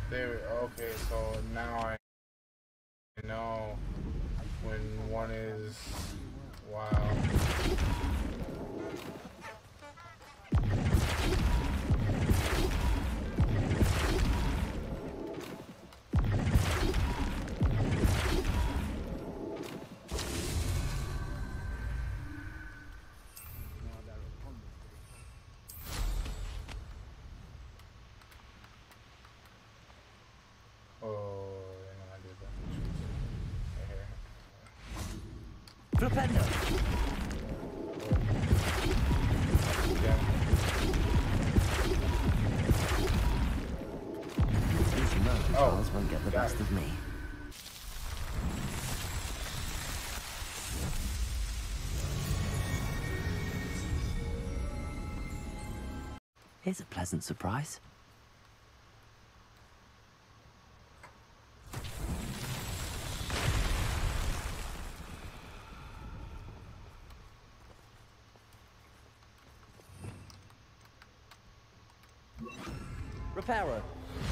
There. Okay, so now I know when one is. Wow. Oh, I did that. Flipendo. Yeah. These Merlin trials won't get the got best it. of me. Here's a pleasant surprise. Reparo.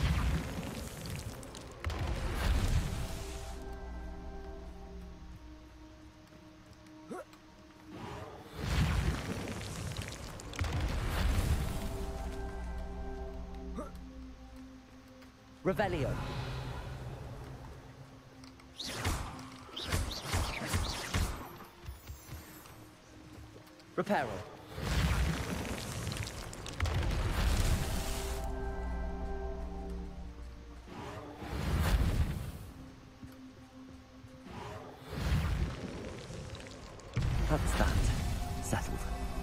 Revelio. Reparo. That's that. Settled.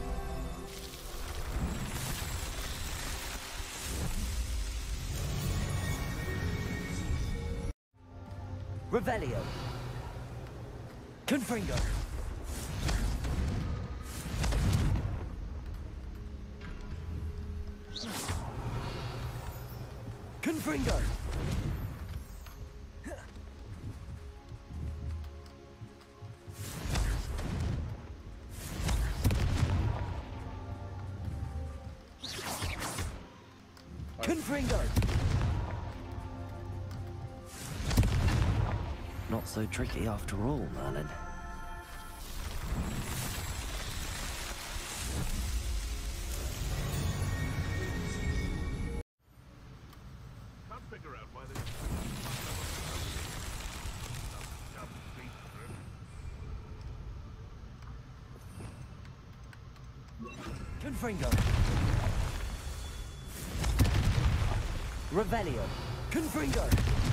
Revelio. Confringo. Confringo. Confringo. Not so tricky after all, Merlin. Can't figure out why they Confringo. Revelio. Confringo.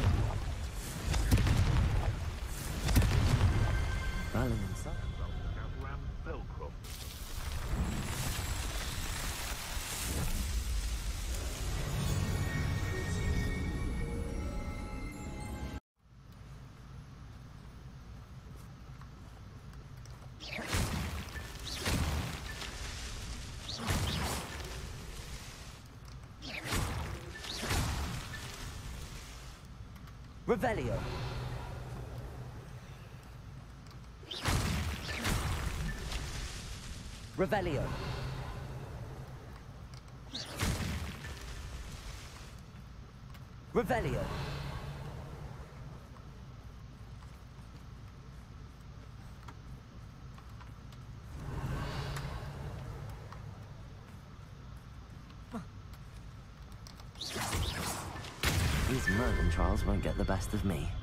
Merlin himself. outran Velcro. Revelio. Revelio. Revelio. These Merlin trials won't get the best of me.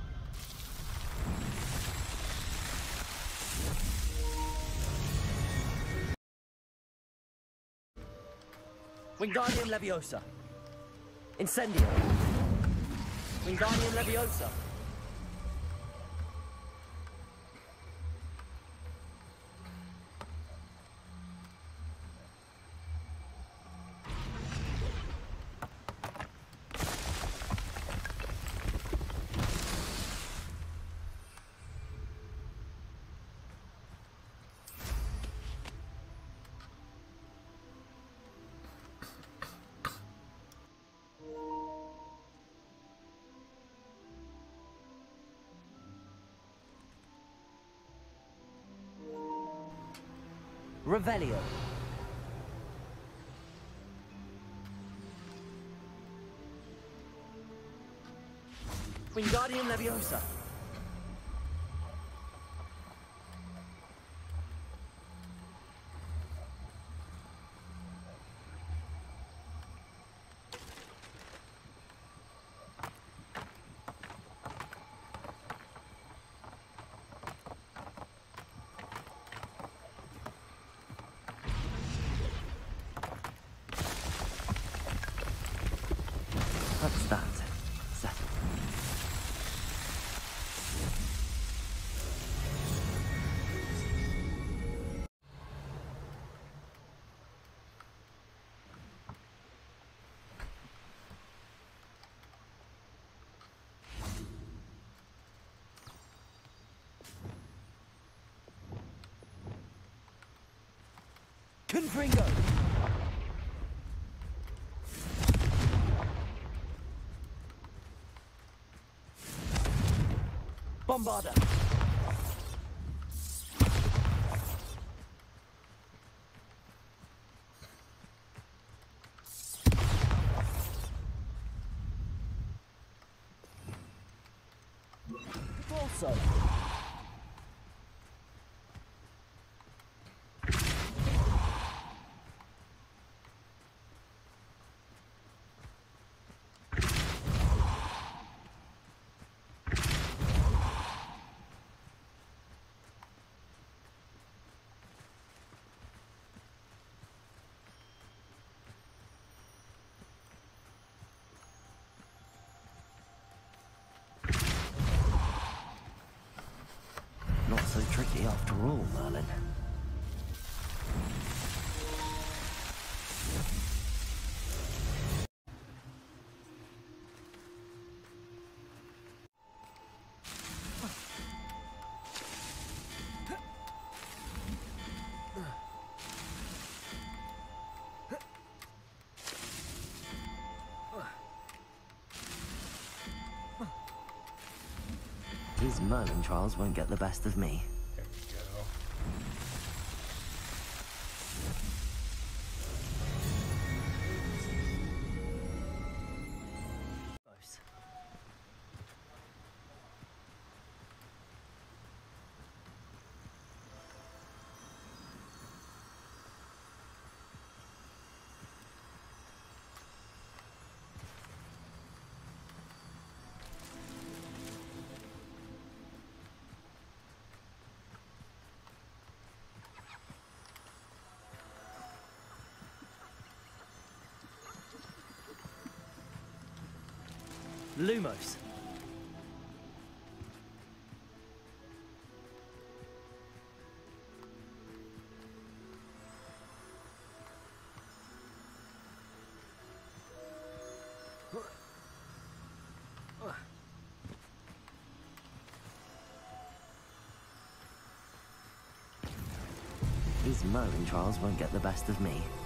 Wingardium Leviosa. Incendio. Wingardium Leviosa. Revelio. Wingardium Leviosa. That's that. Settled. Confringo! Bombarda! Also. Not so tricky after all, Merlin. These Merlin trials won't get the best of me. There we go. Close. Lumos. These Merlin trials won't get the best of me.